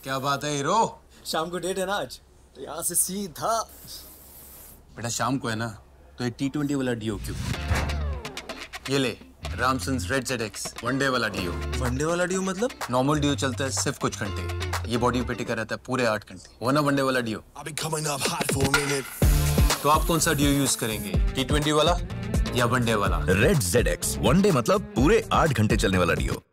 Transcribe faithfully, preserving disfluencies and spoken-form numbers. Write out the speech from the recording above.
क्या बात है हीरो? शाम को डेट है ना आज, तो यहाँ से सीधा। बेटा शाम को है ना, तो एक टी ट्वेंटी वाला डीओ क्यों? ये ले Ramsons red Z X one day वाला डीओ। वनडे वाला डीओ मतलब? नॉर्मल डीओ चलता है सिर्फ कुछ घंटे, ये बॉडी पे टिका रहता है पूरे आठ घंटे। वो ना वनडे वाला डीओ। तो आप कौन सा डीओ यूज करेंगे, टी ट्वेंटी वाला या वनडे वाला? रेड ज़ेड एक्स वनडे मतलब पूरे आठ घंटे चलने वाला डीओ।